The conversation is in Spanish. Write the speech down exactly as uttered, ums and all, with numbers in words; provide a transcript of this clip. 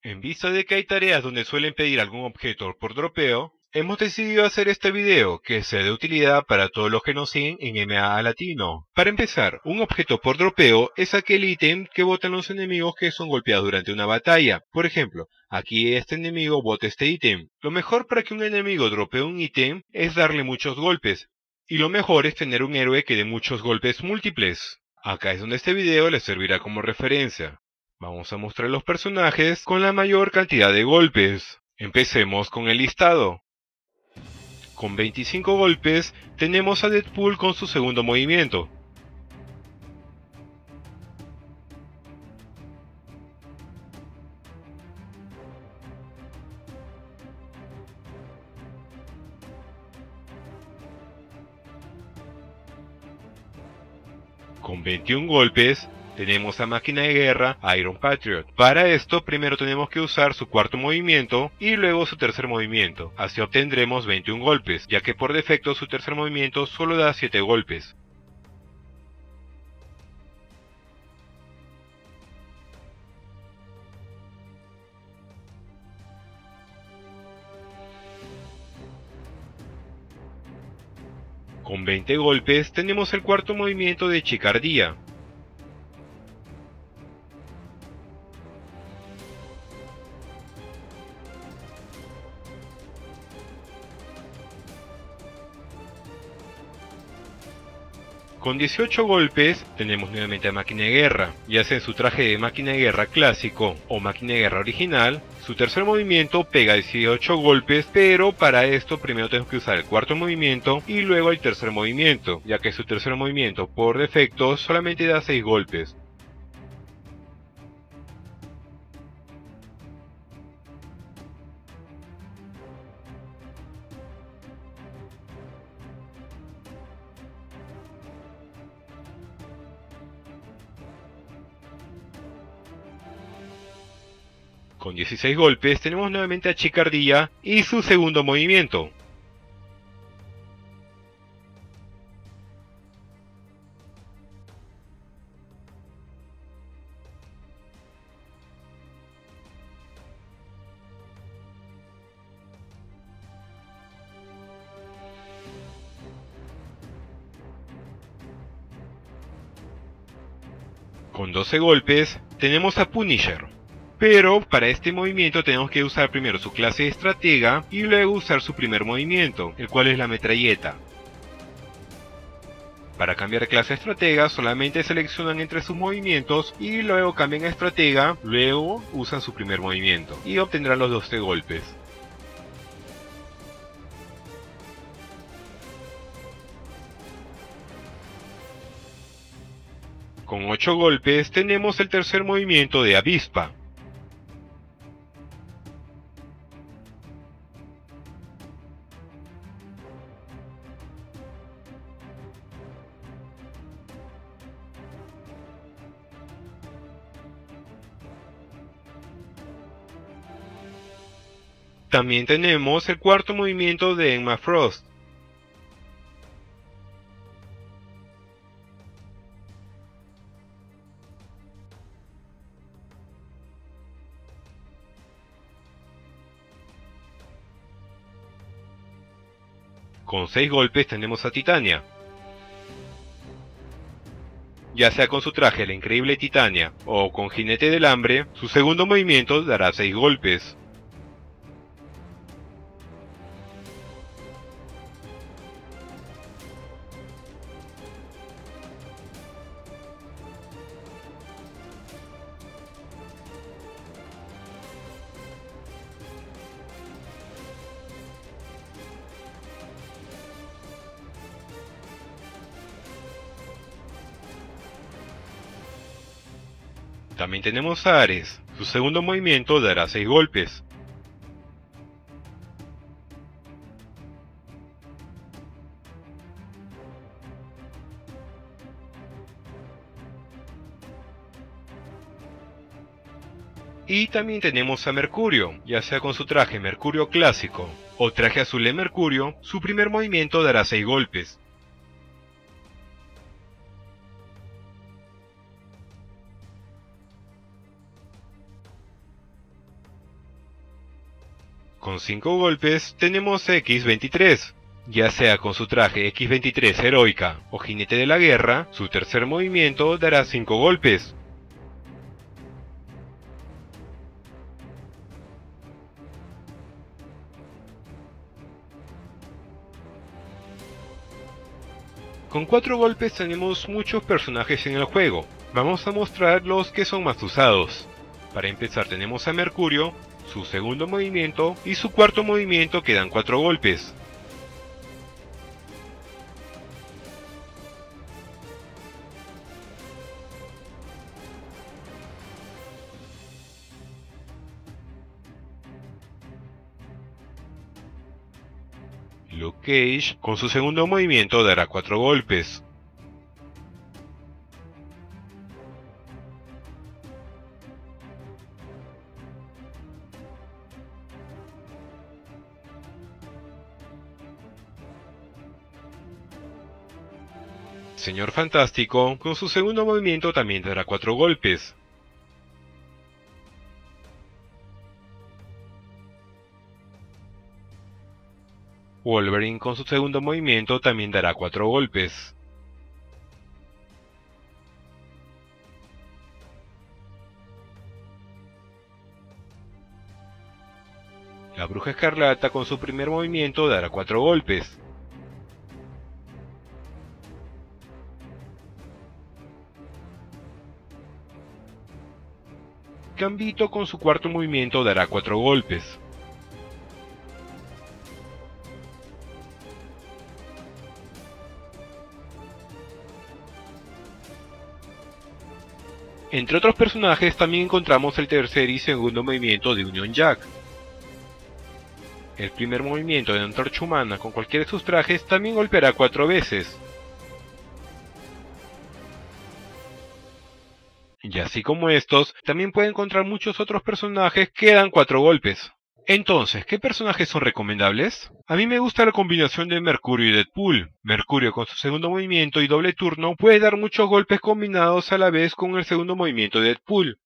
En vista de que hay tareas donde suelen pedir algún objeto por dropeo, hemos decidido hacer este video que sea de utilidad para todos los que nos siguen en M A A Latino. Para empezar, un objeto por dropeo es aquel ítem que botan los enemigos que son golpeados durante una batalla. Por ejemplo, aquí este enemigo bota este ítem. Lo mejor para que un enemigo dropee un ítem es darle muchos golpes. Y lo mejor es tener un héroe que dé muchos golpes múltiples. Acá es donde este video les servirá como referencia. Vamos a mostrar los personajes con la mayor cantidad de golpes. Empecemos con el listado. Con veinticinco golpes tenemos a Deadpool con su segundo movimiento. Con veintiún golpes tenemos a Máquina de Guerra Iron Patriot. Para esto primero tenemos que usar su cuarto movimiento y luego su tercer movimiento. Así obtendremos veintiún golpes, ya que por defecto su tercer movimiento solo da siete golpes. Con veinte golpes tenemos el cuarto movimiento de Chicardía. Con dieciocho golpes tenemos nuevamente a Máquina de Guerra, ya sea en su traje de Máquina de Guerra clásico o Máquina de Guerra original. Su tercer movimiento pega dieciocho golpes, pero para esto primero tenemos que usar el cuarto movimiento y luego el tercer movimiento, ya que su tercer movimiento por defecto solamente da seis golpes. Con dieciséis golpes tenemos nuevamente a Chicardía y su segundo movimiento. Con doce golpes tenemos a Punisher. Pero para este movimiento tenemos que usar primero su clase de estratega y luego usar su primer movimiento, el cual es la metralleta. Para cambiar de clase a estratega solamente seleccionan entre sus movimientos y luego cambian a estratega, luego usan su primer movimiento y obtendrán los doce golpes. Con ocho golpes tenemos el tercer movimiento de Avispa. También tenemos el cuarto movimiento de Emma Frost. Con seis golpes tenemos a Titania. Ya sea con su traje la increíble Titania o con Jinete del Hambre, su segundo movimiento dará seis golpes. También tenemos a Ares, su segundo movimiento dará seis golpes. Y también tenemos a Mercurio, ya sea con su traje Mercurio clásico o traje azul de Mercurio, su primer movimiento dará seis golpes. Con cinco golpes tenemos a equis veintitrés. Ya sea con su traje equis veintitrés heroica o jinete de la guerra, su tercer movimiento dará cinco golpes. Con cuatro golpes tenemos muchos personajes en el juego. Vamos a mostrar los que son más usados. Para empezar tenemos a Mercurio, su segundo movimiento y su cuarto movimiento que dan cuatro golpes. Luke Cage, con su segundo movimiento dará cuatro golpes. Señor Fantástico, con su segundo movimiento también dará cuatro golpes. Wolverine con su segundo movimiento también dará cuatro golpes. La Bruja Escarlata con su primer movimiento dará cuatro golpes. Gambito con su cuarto movimiento dará cuatro golpes. Entre otros personajes también encontramos el tercer y segundo movimiento de Union Jack. El primer movimiento de la Antorcha Humana con cualquiera de sus trajes también golpeará cuatro veces. Y así como estos, también puede encontrar muchos otros personajes que dan cuatro golpes. Entonces, ¿qué personajes son recomendables? A mí me gusta la combinación de Mercurio y Deadpool. Mercurio con su segundo movimiento y doble turno puede dar muchos golpes combinados a la vez con el segundo movimiento de Deadpool.